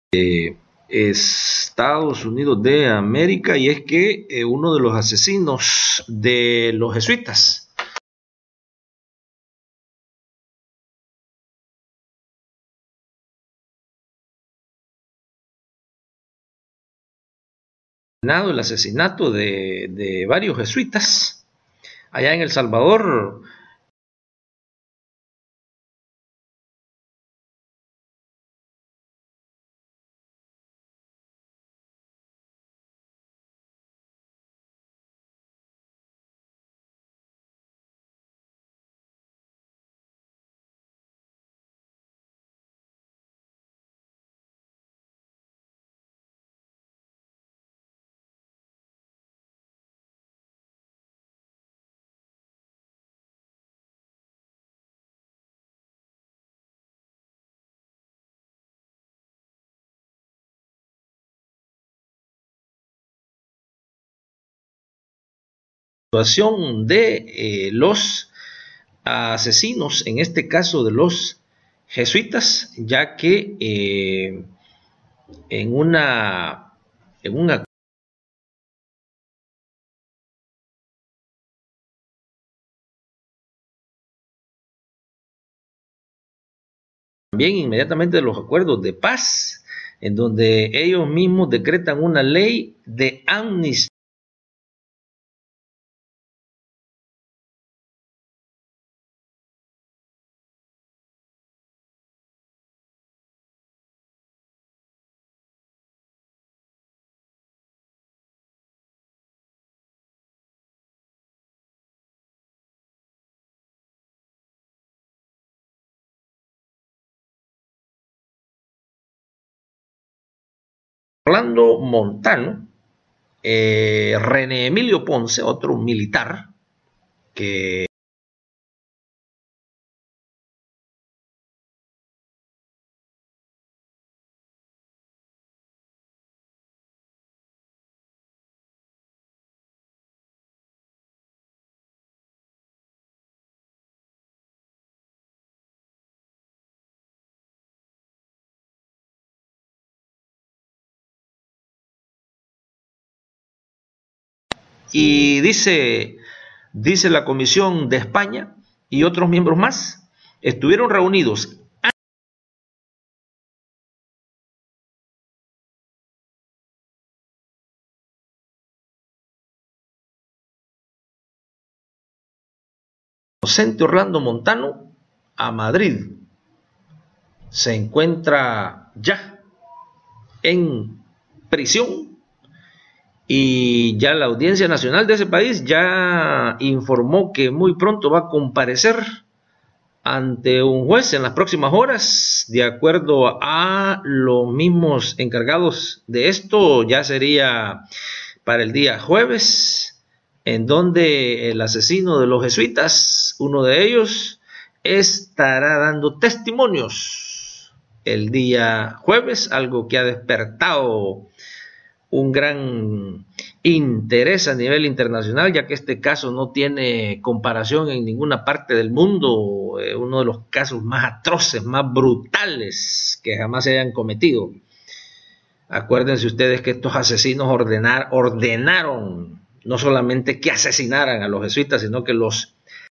Estados Unidos de América, y es que uno de los asesinos de los jesuitas, el asesinato de varios jesuitas allá en El Salvador, situación de los asesinos, en este caso de los jesuitas, ya que en una también inmediatamente de los acuerdos de paz, en donde ellos mismos decretan una ley de amnistía Orlando Montano, René Emilio Ponce, otro militar, que y dice la Comisión de España y otros miembros más, estuvieron reunidos docente Orlando Montano a Madrid. Se encuentra ya en prisión y ya la Audiencia Nacional de ese país ya informó que muy pronto va a comparecer ante un juez en las próximas horas. De acuerdo a los mismos encargados de esto, ya sería para el día jueves, en donde el asesino de los jesuitas, uno de ellos, estará dando testimonios el día jueves, algo que ha despertado un gran interés a nivel internacional, ya que este caso no tiene comparación en ninguna parte del mundo, uno de los casos más atroces, más brutales que jamás se hayan cometido. Acuérdense ustedes que estos asesinos ordenaron no solamente que asesinaran a los jesuitas, sino que los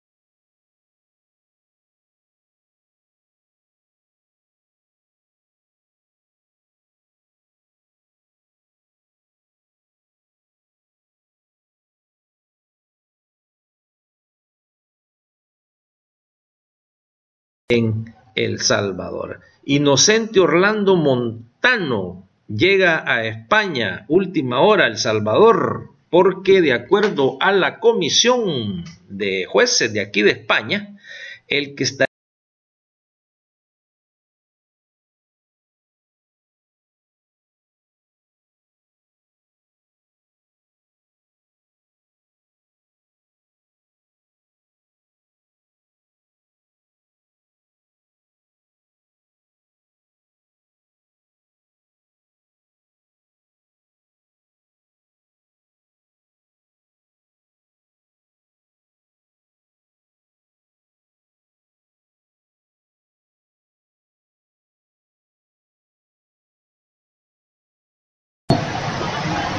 en El Salvador. Inocente Orlando Montano llega a España, última hora, El Salvador, porque de acuerdo a la comisión de jueces de aquí de España, el que está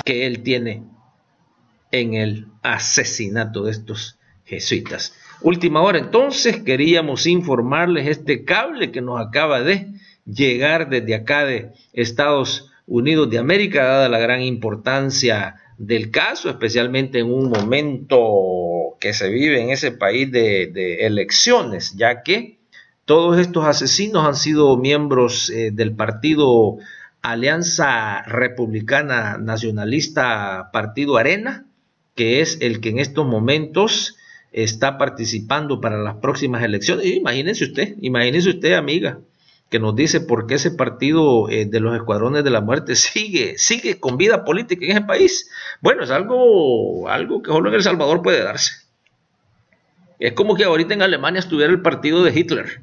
que él tiene en el asesinato de estos jesuitas. Última hora, entonces, queríamos informarles este cable que nos acaba de llegar desde acá de Estados Unidos de América, dada la gran importancia del caso, especialmente en un momento que se vive en ese país de elecciones, ya que todos estos asesinos han sido miembros del partido Alianza Republicana Nacionalista Partido Arena, que es el que en estos momentos está participando para las próximas elecciones. Y imagínese usted, amiga, que nos dice por qué ese partido de los Escuadrones de la Muerte sigue con vida política en ese país. Bueno, es algo que solo en El Salvador puede darse. Es como que ahorita en Alemania estuviera el partido de Hitler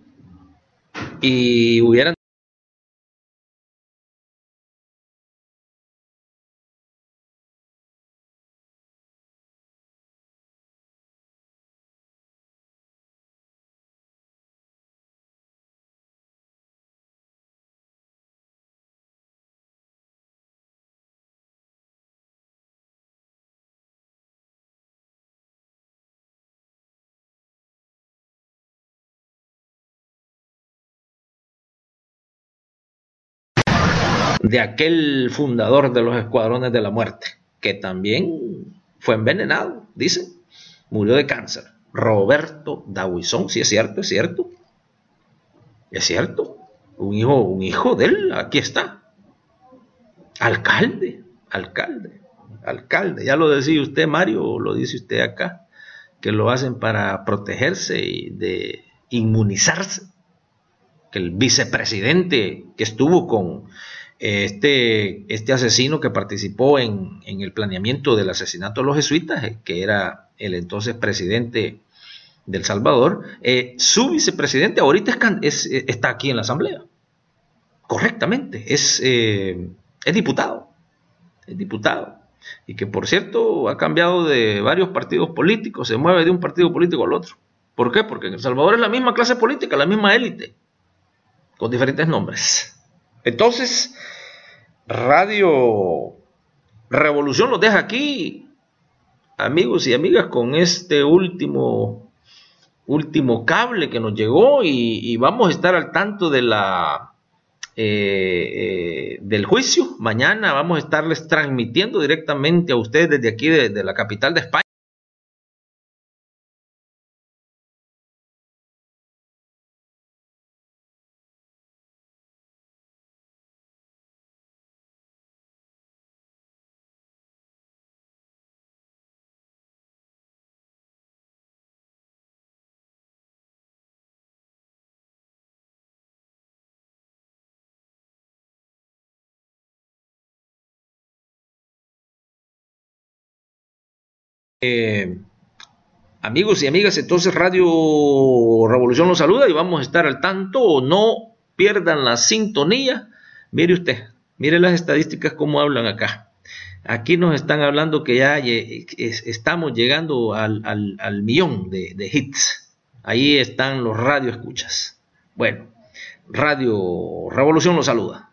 y hubieran de aquel fundador de los Escuadrones de la Muerte, que también fue envenenado, dicen, murió de cáncer. Roberto Dawison, sí es cierto, un hijo de él, aquí está, alcalde, ya lo decía usted, Mario, lo dice usted acá, que lo hacen para protegerse y de inmunizarse, que el vicepresidente que estuvo con este asesino que participó en el planeamiento del asesinato de los jesuitas, que era el entonces presidente de El Salvador, su vicepresidente ahorita está aquí en la asamblea, correctamente, es diputado, y que por cierto ha cambiado de varios partidos políticos, se mueve de un partido político al otro. ¿Por qué? Porque en El Salvador es la misma clase política, la misma élite, con diferentes nombres. Entonces, Radio Revolución los deja aquí, amigos y amigas, con este último cable que nos llegó, y vamos a estar al tanto de del juicio. Mañana vamos a estarles transmitiendo directamente a ustedes desde aquí, de la capital de España. Amigos y amigas, entonces Radio Revolución los saluda y vamos a estar al tanto. No pierdan la sintonía. Mire usted, mire las estadísticas cómo hablan acá. Aquí nos están hablando que ya estamos llegando al millón de hits. Ahí están los radioescuchas. Bueno, Radio Revolución los saluda.